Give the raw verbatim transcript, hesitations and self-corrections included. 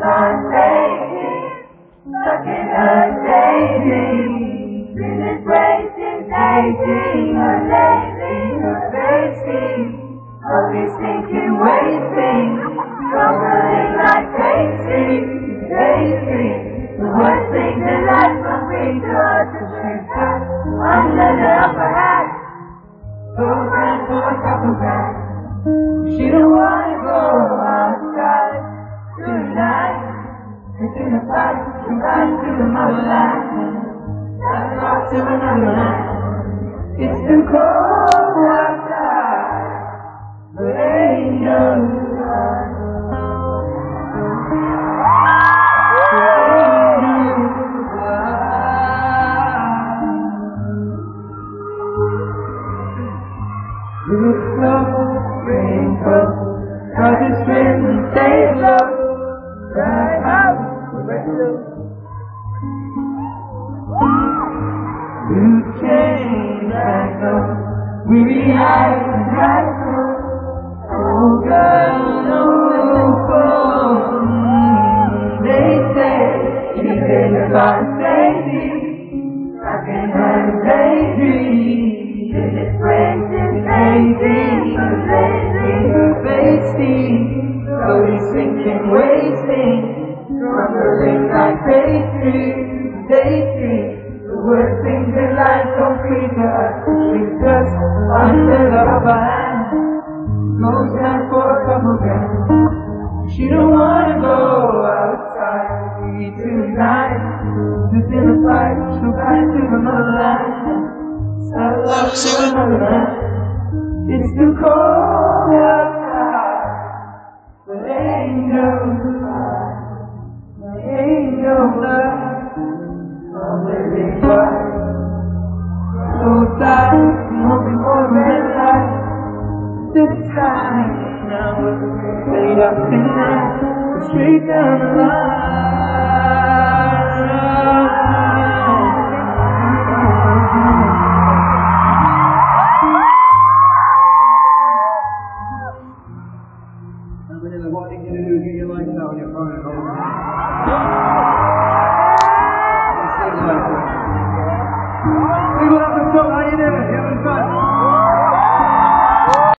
on dating, stuck in a daydream. Minutes racing, dating, her lately, her racing. Slowly sinking, wasting, struggling like daydream, daydream. The worst thing that life can bring to us is success. Under the upper hand, goes down for a couple grand. She don't wanna go outside tonight. It's in the fight, she rides to the motherland. That's off to another land. It's too cold outside, but ain't no sun. Look slow, rainbow, cause it's written, stay low, right out the window. You change, I know, weary eyes and high school. Oh girl, no phone. They say, she's in the box, baby, I can have a daydream. It's racing, daydream, lately facing, slowly sinking, wasting, crumbling like daydream, daydream. The worst things in life don't treat us, treat us under the upper hand. Goes down for a couple grand. She don't wanna go outside tonight. Just in a fight, she'll ride to the motherland. I love to another man. It's too cold outside, but ain't no sun, ain't no blood. I'm living white, so tired, hoping for a red light. This time, now we're stayed up tonight, straight down the line. Manila, what are you going to do? Get your lights out on your phone and all that.